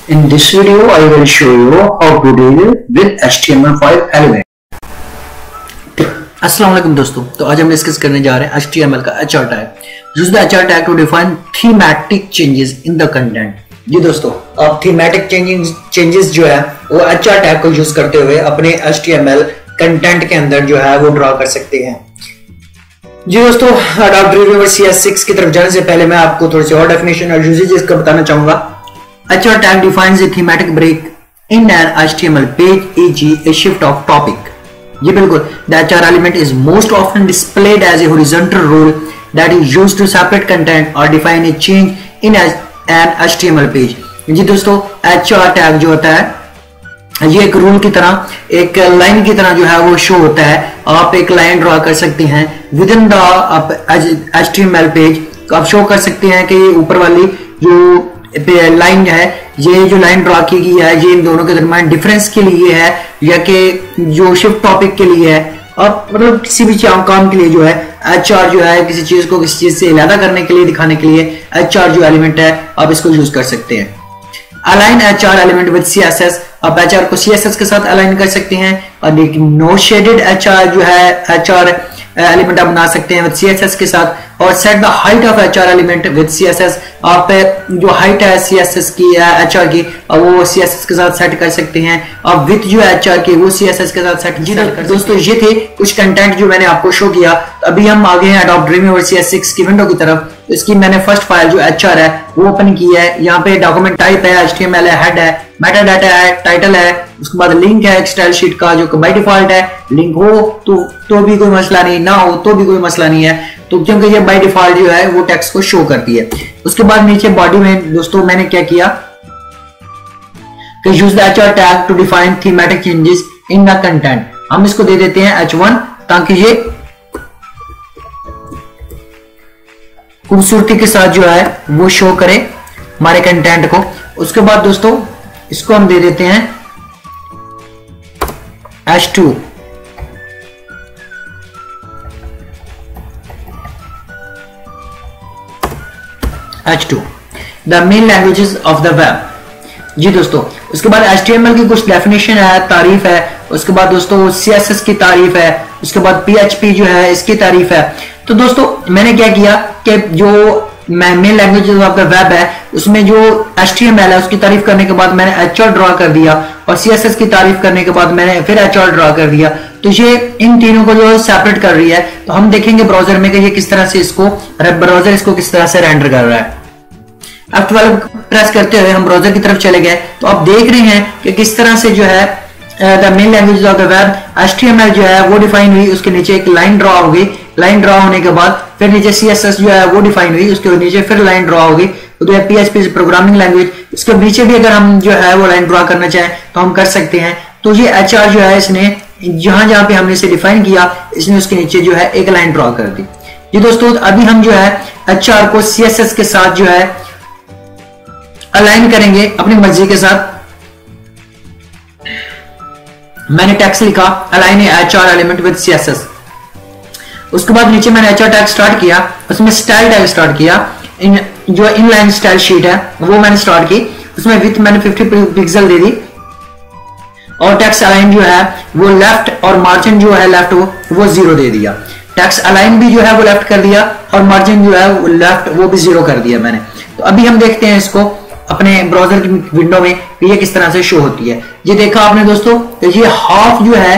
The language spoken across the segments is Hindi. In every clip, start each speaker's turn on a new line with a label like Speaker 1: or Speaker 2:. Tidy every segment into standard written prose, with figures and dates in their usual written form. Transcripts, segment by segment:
Speaker 1: In this video, I will show you how to deal with HTML5 element.
Speaker 2: अस्सलाम वालेकुम दोस्तों, तो आज हम डिस्कस करने जा रहे हैं HTML का HR tag. Use the HR tag to define thematic changes in the content. जी दोस्तों, आप थीमेटिक चेंजेस जो है वो HR टैग को यूज करते हुए अपने HTML कंटेंट के अंदर जो है वो ड्रॉ कर सकते हैं. जी दोस्तों, अडॉप्ट ड्रीमवीवर CS6 की तरफ जाने से पहले मैं आपको थोड़ी सी और डेफिनेशन और यूजेजेस का बताना चाहूंगा. HR tag defines a thematic break in an HTML page, e.g. a shift of topic. जी बिल्कुल, the HR element is most often displayed as a horizontal rule that is used to separate content or define a change in an HTML page. जी दोस्तों, HR tag जो होता है ये एक रूल की तरह, एक लाइन की तरह जो है वो शो होता है. आप एक लाइन ड्रॉ कर सकते हैं with in the HTML page. आप शो कर सकते हैं कि ऊपर वाली जो लाइन है, ये जो लाइन ड्रॉ की गई है, ये इन दोनों के दरमियान डिफरेंस के लिए है या कि जो शिफ्ट टॉपिक के लिए है, और मतलब किसी भी काम के लिए जो है HR जो है किसी चीज को किसी चीज से अलग करने के लिए, दिखाने के लिए HR जो एलिमेंट है आप इसको यूज कर सकते हैं. Align HR element with CSS. आप HR को CSS के साथ अलाइन कर सकते हैं, और नो शेडेड HR जो है HR एलिमेंट आप बना सकते हैं विद CSS के साथ. और set the height of HR element with CSS. आप जो हाइट है CSS की या HR की वो CSS के साथ सेट कर सकते हैं. आप विथ जो HR की वो CSS के साथ सेट. जी दोस्तों, ये थे कुछ कंटेंट जो मैंने आपको शो किया. अभी हम आगे हैं अडॉप्ट ड्रीमवीवर CS6 की विंडो की तरफ. इसकी मैंने फर्स्ट फाइल जो HR है वो ओपन की है. यहाँ पे डॉक्यूमेंट टाइप है, HTML है, हेड है, मेटा डाटा है, टाइटल है, उसके बाद लिंक है एक स्टाइल शीट का जो बाय डिफॉल्ट है. लिंक हो तो भी कोई मसला नहीं, ना हो तो भी कोई मसला नहीं है, तो क्योंकि ये बाय डिफॉल्ट जो है वो टेक्स्ट को शो करती है. उसके बाद नीचे बॉडी में दोस्तों मैंने क्या किया कि use the HR tag to define thematic changes in the content. हम इसको दे देते हैं H1 ताकि ये खूबसूरती के साथ जो है वो शो करे हमारे कंटेंट को. उसके बाद दोस्तों इसको हम दे देते हैं H2. H2 the main languages of the web. जी दोस्तों, उसके बाद HTML की कुछ डेफिनेशन है, तारीफ है. उसके बाद दोस्तों CSS की तारीफ है. उसके बाद PHP जो है इसकी तारीफ है. तो दोस्तों मैंने क्या किया कि जो main languages of the web है उसमें जो HTML है उसकी तारीफ करने के बाद मैंने HR ड्रॉ कर दिया, और CSS की तारीफ करने के बाद मैंने फिर HR ड्रॉ कर दिया. तो ये इन तीनों को जो सेपरेट कर रही है. तो हम देखेंगे ब्राउजर में कि ये किस तरह से ब्राउजर इसको किस तरह से रेंडर कर रहा है. F12 प्रेस करते हुए हम ब्राउजर की तरफ चले गए, तो आप देख रहे हैं कि किस तरह से जो है the main languages of the web HTML जो है वो डिफाइन हुई. उसके नीचे एक लाइन ड्रॉ हो गई. लाइन ड्रॉ होने के बाद फिर नीचे CSS जो है वो डिफाइन हुई. उसके नीचे फिर लाइन ड्रॉ हो गई. तो PHP प्रोग्रामिंग लैंग्वेज. इसके नीचे भी अगर हम जो है वो लाइन ड्रॉ करना चाहें तो हम कर सकते हैं. तो ये HR जो है इसने जहां जहां पे हमने इसे डिफाइन किया इसने उसके नीचे जो है एक लाइन ड्रॉ कर दी. ये दोस्तों अभी हम जो है HR को CSS के साथ जो है अलाइन करेंगे अपनी मर्जी के साथ. मैंने टेक्स्ट लिखा align HR element with CSS. उसके बाद नीचे मैंने HR टैग स्टार्ट किया, उसमें स्टाइल टैग स्टार्ट किया. जो इनलाइन स्टाइल शीट है वो मैंने स्टार्ट की. उसमें विथ मैंने 50 पिक्सल दे दी, और टेक्स्ट अलाइन जो है वो लेफ्ट और मार्जिन जो है लेफ्ट वो 0 दे दिया. टेक्स्ट अलाइन भी जो है वो लेफ्ट कर दिया, और मार्जिन जो है वो लेफ्ट वो भी 0 कर दिया मैंने. तो अभी हम देखते हैं इसको अपने ब्राउजर की विंडो में ये किस तरह से शो होती है. ये देखा आपने दोस्तों, ये हाफ जो है,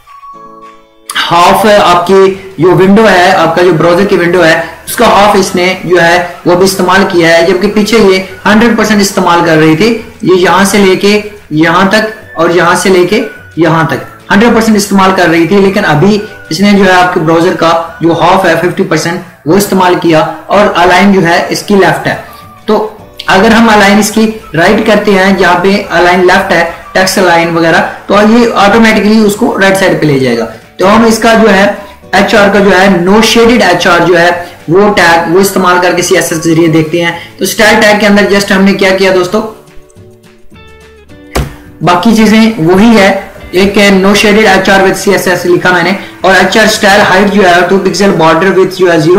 Speaker 2: हाफ आपकी जो विंडो है, आपका जो ब्राउजर की विंडो है उसका हाफ इसने जो है वो भी इस्तेमाल किया है, जबकि पीछे ये 100% इस्तेमाल कर रही थी. ये यहां से लेके यहां तक और यहां से लेके यहां तक 100% इस्तेमाल कर रही थी. लेकिन अभी इसने जो है आपके ब्राउजर का जो हाफ है 50% वो इस्तेमाल किया, और अलाइन जो है इसकी लेफ्ट है. तो अगर हम अलाइन इसकी राइट करते हैं जहां पे अलाइन लेफ्ट है, टेक्स्ट अलाइन वगैरह, तो ये ऑटोमेटिकली उसको राइट साइड पे ले जाएगा. तो हम इसका जो है HR का जो है नो शेडेड HR जो है वो टैग वो इस्तेमाल करके CSS के जरिए देखते हैं. तो स्टाइल टैग के अंदर जस्ट हमने क्या किया दोस्तों, बाकी चीजें वही है. एक no shaded HR with CSS लिखा मैंने, और HR स्टाइल हाइट जो है 2 पिक्सल, बॉर्डर विथ जो है 0,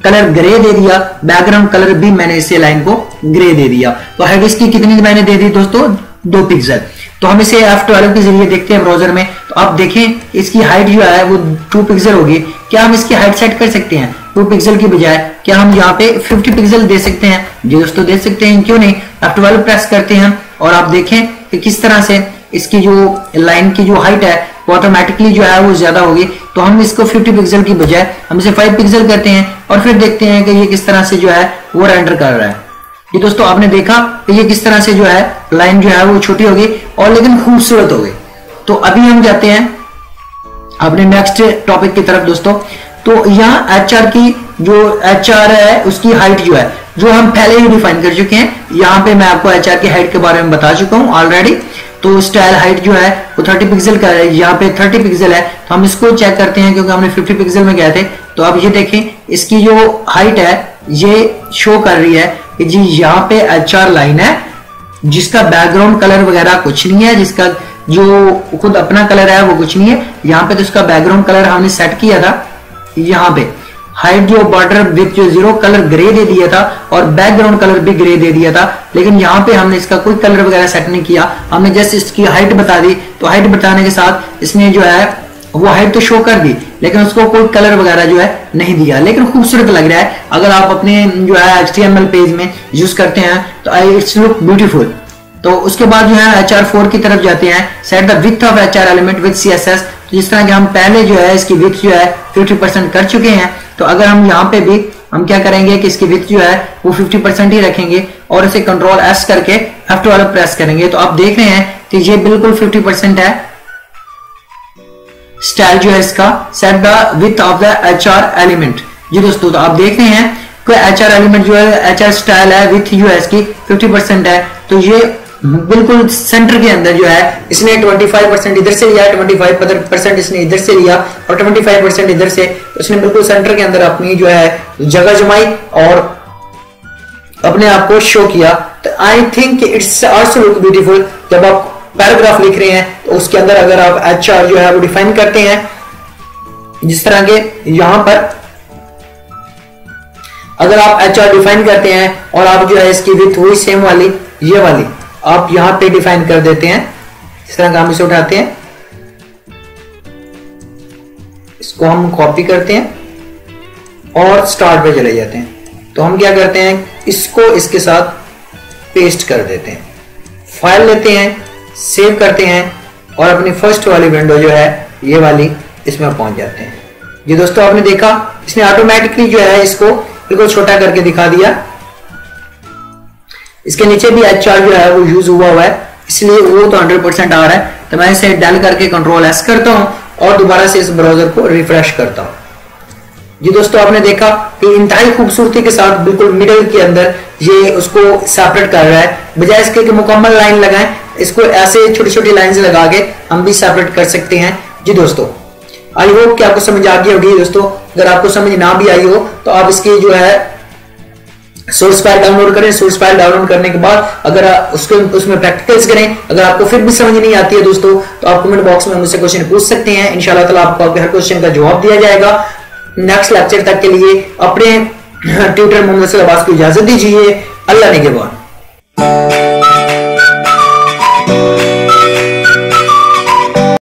Speaker 2: कलर ग्रे दे दिया, बैकग्राउंड कलर भी मैंने इसे लाइन को ग्रे दे दिया। तो हाइट इसकी कितनी मैंने दे दी दोस्तों, 2 पिक्सल। तो हम इसे F12 के जरिए देखते हैं ब्राउजर में। तो आप देखें इसकी हाइट जो है वो 2 पिक्सल होगी। क्या हम इसकी हाइट सेट कर सकते हैं 2 पिक्सल की बजाय? क्या हम यहाँ पे 50 पिक्सल दे सकते हैं? जी दोस्तों दे सकते हैं, क्यों नहीं। F12 प्रेस करते हैं और आप देखें कि किस तरह से इसकी जो लाइन की जो हाइट है वो ऑटोमेटिकली जो है वो ज्यादा होगी। तो हम इसको 50 पिक्सल की बजाय हम इसे 5 पिक्सल करते हैं और फिर देखते हैं कि ये किस तरह से जो है वो रेंडर कर रहा है। ये दोस्तों आपने देखा कि ये किस तरह से जो है लाइन जो है वो छोटी होगी और लेकिन खूबसूरत हो गई। तो अभी हम जाते हैं अपने नेक्स्ट टॉपिक की तरफ दोस्तों। तो यहाँ HR की जो HR है उसकी हाइट जो है जो हम पहले ही डिफाइन कर चुके हैं। यहाँ पे मैं आपको HR की हाइट के बारे में बता चुका हूँ ऑलरेडी। तो स्टाइल हाइट जो है वो 30 पिक्सल का है, यहाँ पे 30 पिक्सल है। तो हम इसको चेक करते हैं क्योंकि हमने 50 पिक्सल में गए थे। तो अब ये देखें इसकी जो हाइट है ये शो कर रही है कि जी यहाँ पे HR लाइन है जिसका बैकग्राउंड कलर वगैरह कुछ नहीं है, जिसका जो खुद अपना कलर है वो कुछ नहीं है। यहाँ पे तो इसका बैकग्राउंड कलर हमने सेट किया था। यहाँ पे हाइट जो बॉर्डर विथ जो 0 कलर ग्रे दे दिया था और बैकग्राउंड कलर भी ग्रे दे दिया था, लेकिन यहाँ पे हमने इसका कोई कलर वगैरह सेट नहीं किया। हमने जस्ट इसकी हाइट बता दी। तो हाइट बताने के साथ इसने जो है वो हाइट तो शो कर दी लेकिन उसको कोई कलर वगैरह जो है नहीं दिया, लेकिन खूबसूरत लग रहा है। अगर आप अपने जो है HTML पेज में यूज करते हैं तो इट्स लुक ब्यूटीफुल। तो उसके बाद जो है HR4 की तरफ जाते हैं, set the width of HR element with CSS। जिस तरह के हम पहले जो है इसकी विड्थ जो है 50% कर चुके हैं, तो अगर हम यहाँ पे भी हम क्या करेंगे कि इसकी विड्थ जो है वो 50% ही रखेंगे और इसे कंट्रोल S करके F12 प्रेस करेंगे। तो आप देख रहे हैं कि ये बिल्कुल 50% है। स्टाइल जो है इसका set the width of the HR element. जी दोस्तों तो आप देख रहे हैं कि HR एलिमेंट जो है HR स्टाइल है विड्थ जो है इसकी 50% है। तो ये बिल्कुल सेंटर के अंदर जो है इसने 25% इधर से लिया, 25% इसने इधर से लिया और 25% इधर से। इसने बिल्कुल सेंटर के अंदर अपनी जो है जगह जमाई और अपने आप को शो किया। तो I think it's also look beautiful. जब आप पैराग्राफ लिख रहे हैं तो उसके अंदर अगर आप HR जो है वो डिफाइन करते हैं जिस तरह के यहां पर अगर आप HR डिफाइन करते हैं और आप जो है इसकी विड्थ वही सेम वाली ये वाली आप यहां पे डिफाइन कर देते हैं। इस तरह का हम इसे उठाते हैं, इसको हम कॉपी करते हैं और स्टार्ट पे चले जाते हैं। तो हम क्या करते हैं इसको इसके साथ पेस्ट कर देते हैं, फाइल लेते हैं, सेव करते हैं और अपनी फर्स्ट वाली विंडो जो है ये वाली इसमें पहुंच जाते हैं। ये दोस्तों आपने देखा इसने ऑटोमेटिकली जो है इसको बिल्कुल छोटा करके दिखा दिया। इसके नीचे भी HR जो है वो यूज हुआ है इसलिए वो तो 100% आ रहा है। तो मैं इसे डाल करके कंट्रोल S करता हूं और दोबारा से इस ब्राउजर को रिफ्रेश करता हूं। जी दोस्तों आपने देखा कि इंतहाई खूबसूरती के साथ बिल्कुल मिडिल के अंदर ये उसको सेपरेट कर रहा है। बजाय इसके कि मुकम्मल लाइन लगाएं, इसको ऐसे छोटी छोटी लाइंस लगा के हम भी सेपरेट कर सकते हैं। जी दोस्तों आई होप कि आपको समझ आ गई होगी। दोस्तों अगर आपको समझ ना भी आई हो तो आप इसकी जो है सोर्स फाइल डाउनलोड करें। सोर्स फाइल डाउनलोड करने के बाद अगर उसको उसमें प्रैक्टिकल्स करें। अगर आपको फिर भी समझ नहीं आती है दोस्तों तो आप कमेंट बॉक्स में मुझसे क्वेश्चन पूछ सकते हैं। इंशाल्लाह ताला आपको आपके हर क्वेश्चन का जवाब दिया जाएगा। नेक्स्ट लेक्चर तक के लिए अपने ट्यूटर मोहम्मद अब्बास को इजाजत दीजिए। अल्लाह निगहबान।